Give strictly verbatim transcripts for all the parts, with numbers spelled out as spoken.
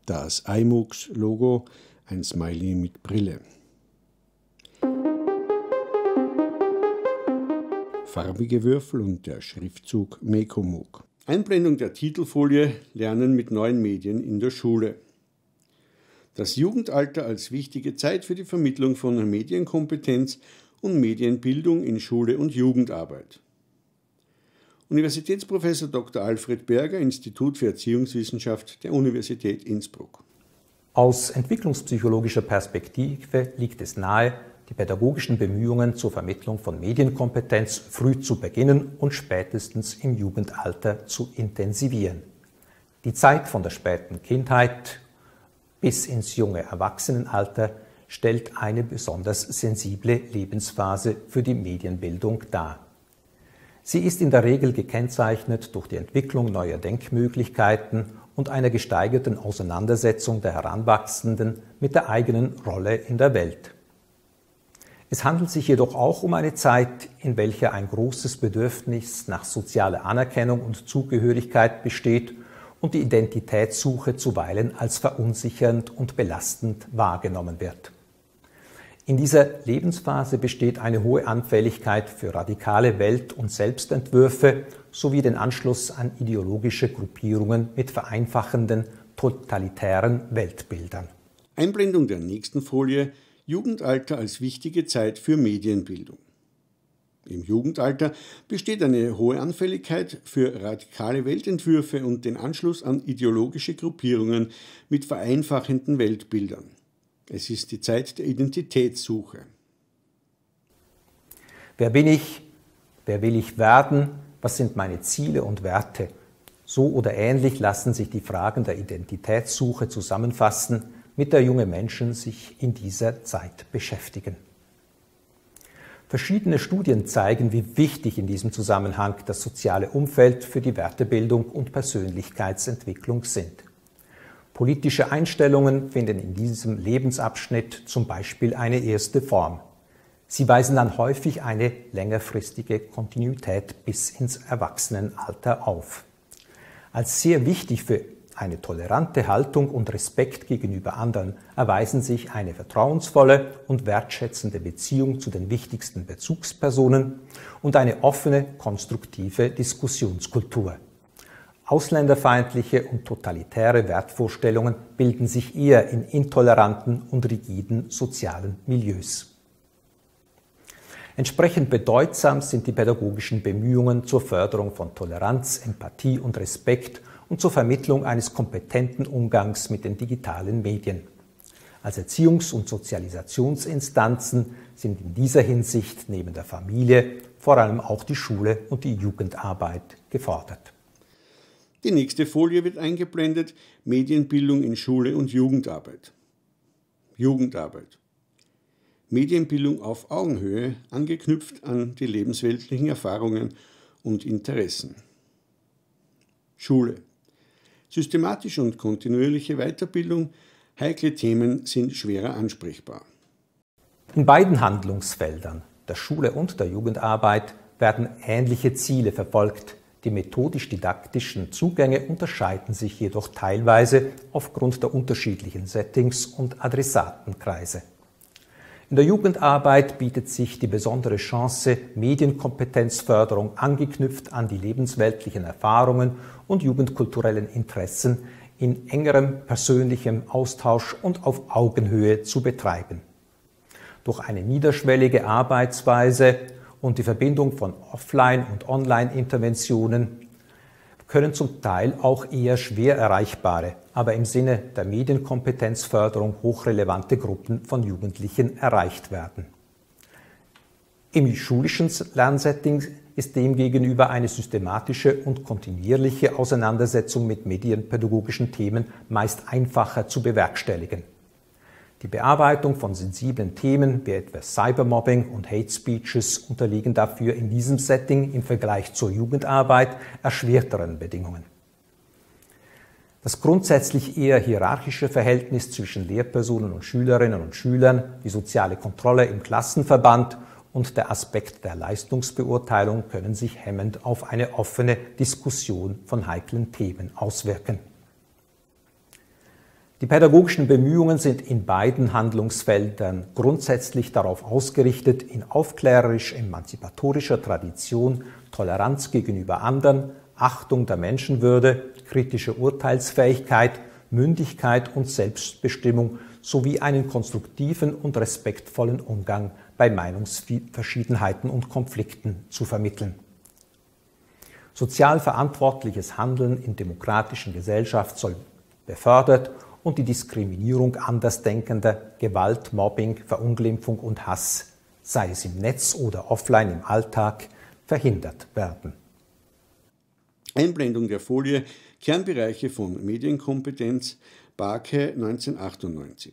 Das iMOOCs-Logo, ein Smiley mit Brille. Farbige Würfel und der Schriftzug MECOMOOC. Einblendung der Titelfolie Lernen mit neuen Medien in der Schule. Das Jugendalter als wichtige Zeit für die Vermittlung von Medienkompetenz und Medienbildung in Schule und Jugendarbeit. Universitätsprofessor Doktor Alfred Berger, Institut für Erziehungswissenschaft der Universität Innsbruck. Aus entwicklungspsychologischer Perspektive liegt es nahe, die pädagogischen Bemühungen zur Vermittlung von Medienkompetenz früh zu beginnen und spätestens im Jugendalter zu intensivieren. Die Zeit von der späten Kindheit bis ins junge Erwachsenenalter stellt eine besonders sensible Lebensphase für die Medienbildung dar. Sie ist in der Regel gekennzeichnet durch die Entwicklung neuer Denkmöglichkeiten und einer gesteigerten Auseinandersetzung der Heranwachsenden mit der eigenen Rolle in der Welt. Es handelt sich jedoch auch um eine Zeit, in welcher ein großes Bedürfnis nach sozialer Anerkennung und Zugehörigkeit besteht und die Identitätssuche zuweilen als verunsichernd und belastend wahrgenommen wird. In dieser Lebensphase besteht eine hohe Anfälligkeit für radikale Welt- und Selbstentwürfe sowie den Anschluss an ideologische Gruppierungen mit vereinfachenden, totalitären Weltbildern. Einblendung der nächsten Folie: Jugendalter als wichtige Zeit für Medienbildung. Im Jugendalter besteht eine hohe Anfälligkeit für radikale Weltentwürfe und den Anschluss an ideologische Gruppierungen mit vereinfachenden Weltbildern. Es ist die Zeit der Identitätssuche. Wer bin ich? Wer will ich werden? Was sind meine Ziele und Werte? So oder ähnlich lassen sich die Fragen der Identitätssuche zusammenfassen, mit der junge Menschen sich in dieser Zeit beschäftigen. Verschiedene Studien zeigen, wie wichtig in diesem Zusammenhang das soziale Umfeld für die Wertebildung und Persönlichkeitsentwicklung sind. Politische Einstellungen finden in diesem Lebensabschnitt zum Beispiel eine erste Form. Sie weisen dann häufig eine längerfristige Kontinuität bis ins Erwachsenenalter auf. Als sehr wichtig für eine tolerante Haltung und Respekt gegenüber anderen erweisen sich eine vertrauensvolle und wertschätzende Beziehung zu den wichtigsten Bezugspersonen und eine offene, konstruktive Diskussionskultur. Ausländerfeindliche und totalitäre Wertvorstellungen bilden sich eher in intoleranten und rigiden sozialen Milieus. Entsprechend bedeutsam sind die pädagogischen Bemühungen zur Förderung von Toleranz, Empathie und Respekt und zur Vermittlung eines kompetenten Umgangs mit den digitalen Medien. Als Erziehungs- und Sozialisationsinstanzen sind in dieser Hinsicht neben der Familie vor allem auch die Schule und die Jugendarbeit gefordert. Die nächste Folie wird eingeblendet: Medienbildung in Schule und Jugendarbeit. Jugendarbeit. Medienbildung auf Augenhöhe, angeknüpft an die lebensweltlichen Erfahrungen und Interessen. Schule. Systematische und kontinuierliche Weiterbildung, heikle Themen sind schwerer ansprechbar. In beiden Handlungsfeldern, der Schule und der Jugendarbeit, werden ähnliche Ziele verfolgt. Die methodisch-didaktischen Zugänge unterscheiden sich jedoch teilweise aufgrund der unterschiedlichen Settings und Adressatenkreise. In der Jugendarbeit bietet sich die besondere Chance, Medienkompetenzförderung angeknüpft an die lebensweltlichen Erfahrungen und jugendkulturellen Interessen in engerem persönlichem Austausch und auf Augenhöhe zu betreiben. Durch eine niederschwellige Arbeitsweise und die Verbindung von Offline- und Online-Interventionen können zum Teil auch eher schwer erreichbare, aber im Sinne der Medienkompetenzförderung hochrelevante Gruppen von Jugendlichen erreicht werden. Im schulischen Lernsetting ist demgegenüber eine systematische und kontinuierliche Auseinandersetzung mit medienpädagogischen Themen meist einfacher zu bewerkstelligen. Die Bearbeitung von sensiblen Themen wie etwa Cybermobbing und Hate Speeches unterliegen dafür in diesem Setting im Vergleich zur Jugendarbeit erschwerteren Bedingungen. Das grundsätzlich eher hierarchische Verhältnis zwischen Lehrpersonen und Schülerinnen und Schülern, die soziale Kontrolle im Klassenverband und der Aspekt der Leistungsbeurteilung können sich hemmend auf eine offene Diskussion von heiklen Themen auswirken. Die pädagogischen Bemühungen sind in beiden Handlungsfeldern grundsätzlich darauf ausgerichtet, in aufklärerisch-emanzipatorischer Tradition Toleranz gegenüber anderen, Achtung der Menschenwürde, kritische Urteilsfähigkeit, Mündigkeit und Selbstbestimmung sowie einen konstruktiven und respektvollen Umgang bei Meinungsverschiedenheiten und Konflikten zu vermitteln. Sozial verantwortliches Handeln in demokratischen Gesellschaft soll befördert und die Diskriminierung Andersdenkender, Gewalt, Mobbing, Verunglimpfung und Hass, sei es im Netz oder offline im Alltag, verhindert werden. Einblendung der Folie Kernbereiche von Medienkompetenz, Barke neunzehnhundertachtundneunzig.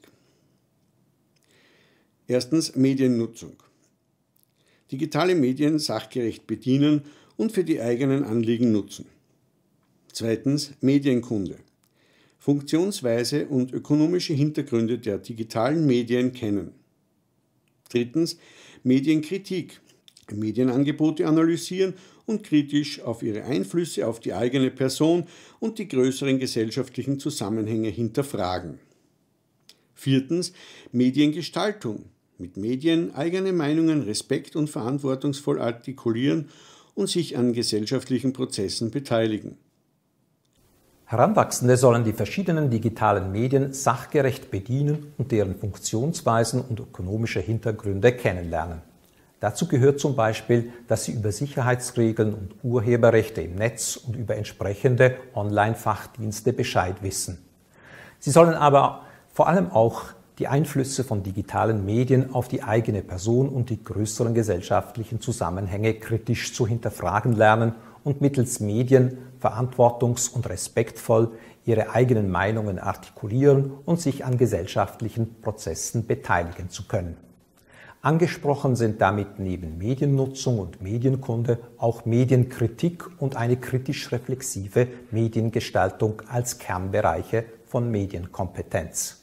Erstens Mediennutzung. Digitale Medien sachgerecht bedienen und für die eigenen Anliegen nutzen. Zweitens Medienkunde. Funktionsweise und ökonomische Hintergründe der digitalen Medien kennen. Drittens Medienkritik. Medienangebote analysieren und kritisch auf ihre Einflüsse auf die eigene Person und die größeren gesellschaftlichen Zusammenhänge hinterfragen. Viertens Mediengestaltung. Mit Medien eigene Meinungen respekt- und verantwortungsvoll artikulieren und sich an gesellschaftlichen Prozessen beteiligen. Heranwachsende sollen die verschiedenen digitalen Medien sachgerecht bedienen und deren Funktionsweisen und ökonomische Hintergründe kennenlernen. Dazu gehört zum Beispiel, dass sie über Sicherheitsregeln und Urheberrechte im Netz und über entsprechende Online-Fachdienste Bescheid wissen. Sie sollen aber vor allem auch die Einflüsse von digitalen Medien auf die eigene Person und die größeren gesellschaftlichen Zusammenhänge kritisch zu hinterfragen lernen und mittels Medien verantwortungs- und respektvoll ihre eigenen Meinungen artikulieren und sich an gesellschaftlichen Prozessen beteiligen zu können. Angesprochen sind damit neben Mediennutzung und Medienkunde auch Medienkritik und eine kritisch-reflexive Mediengestaltung als Kernbereiche von Medienkompetenz.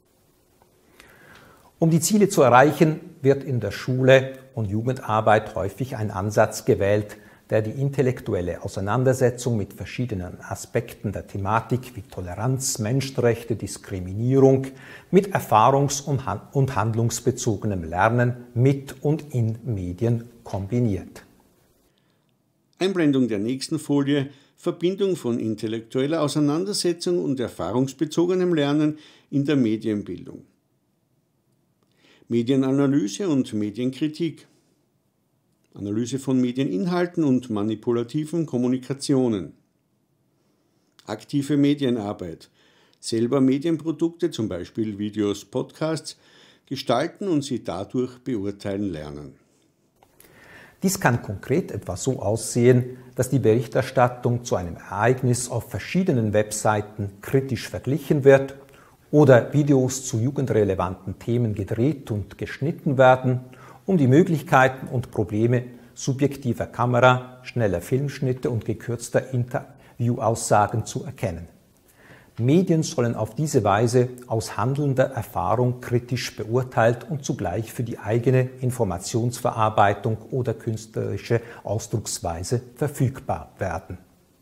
Um die Ziele zu erreichen, wird in der Schule und Jugendarbeit häufig ein Ansatz gewählt, der die intellektuelle Auseinandersetzung mit verschiedenen Aspekten der Thematik wie Toleranz, Menschenrechte, Diskriminierung mit erfahrungs- und handlungsbezogenem Lernen mit und in Medien kombiniert. Einblendung der nächsten Folie Verbindung von intellektueller Auseinandersetzung und erfahrungsbezogenem Lernen in der Medienbildung. Medienanalyse und Medienkritik. Analyse von Medieninhalten und manipulativen Kommunikationen. Aktive Medienarbeit. Selber Medienprodukte, zum Beispiel Videos, Podcasts, gestalten und sie dadurch beurteilen lernen. Dies kann konkret etwa so aussehen, dass die Berichterstattung zu einem Ereignis auf verschiedenen Webseiten kritisch verglichen wird oder Videos zu jugendrelevanten Themen gedreht und geschnitten werden, um die Möglichkeiten und Probleme subjektiver Kamera, schneller Filmschnitte und gekürzter Interviewaussagen zu erkennen. Medien sollen auf diese Weise aus handelnder Erfahrung kritisch beurteilt und zugleich für die eigene Informationsverarbeitung oder künstlerische Ausdrucksweise verfügbar werden.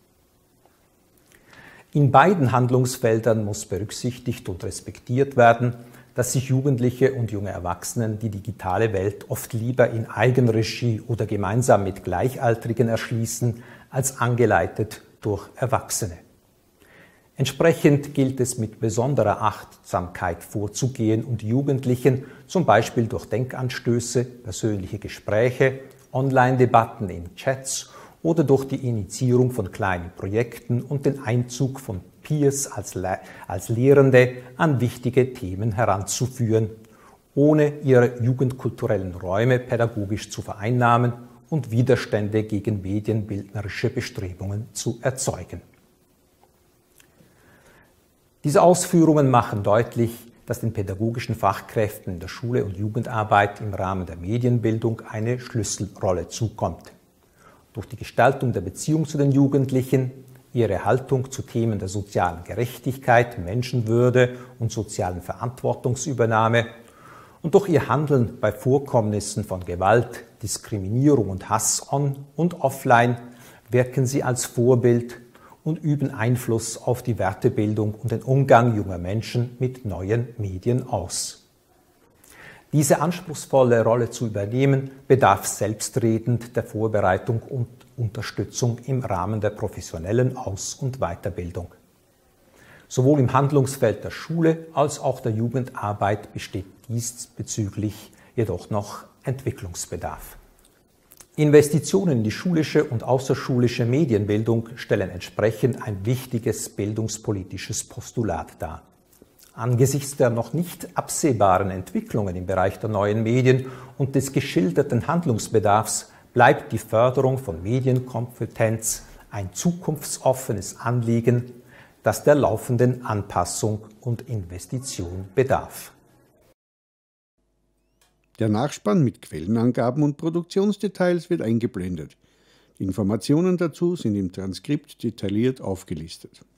In beiden Handlungsfeldern muss berücksichtigt und respektiert werden, dass sich Jugendliche und junge Erwachsenen die digitale Welt oft lieber in Eigenregie oder gemeinsam mit Gleichaltrigen erschließen, als angeleitet durch Erwachsene. Entsprechend gilt es mit besonderer Achtsamkeit vorzugehen und Jugendlichen zum Beispiel durch Denkanstöße, persönliche Gespräche, Online-Debatten in Chats oder durch die Initiierung von kleinen Projekten und den Einzug von Peers als, Le- als Lehrende an wichtige Themen heranzuführen, ohne ihre jugendkulturellen Räume pädagogisch zu vereinnahmen und Widerstände gegen medienbildnerische Bestrebungen zu erzeugen. Diese Ausführungen machen deutlich, dass den pädagogischen Fachkräften in der Schule und Jugendarbeit im Rahmen der Medienbildung eine Schlüsselrolle zukommt. Durch die Gestaltung der Beziehung zu den Jugendlichen, ihre Haltung zu Themen der sozialen Gerechtigkeit, Menschenwürde und sozialen Verantwortungsübernahme und durch ihr Handeln bei Vorkommnissen von Gewalt, Diskriminierung und Hass on- und offline wirken sie als Vorbild und üben Einfluss auf die Wertebildung und den Umgang junger Menschen mit neuen Medien aus. Diese anspruchsvolle Rolle zu übernehmen, bedarf selbstredend der Vorbereitung und Unterstützung im Rahmen der professionellen Aus- und Weiterbildung. Sowohl im Handlungsfeld der Schule als auch der Jugendarbeit besteht diesbezüglich jedoch noch Entwicklungsbedarf. Investitionen in die schulische und außerschulische Medienbildung stellen entsprechend ein wichtiges bildungspolitisches Postulat dar. Angesichts der noch nicht absehbaren Entwicklungen im Bereich der neuen Medien und des geschilderten Handlungsbedarfs bleibt die Förderung von Medienkompetenz ein zukunftsoffenes Anliegen, das der laufenden Anpassung und Investition bedarf. Der Nachspann mit Quellenangaben und Produktionsdetails wird eingeblendet. Die Informationen dazu sind im Transkript detailliert aufgelistet.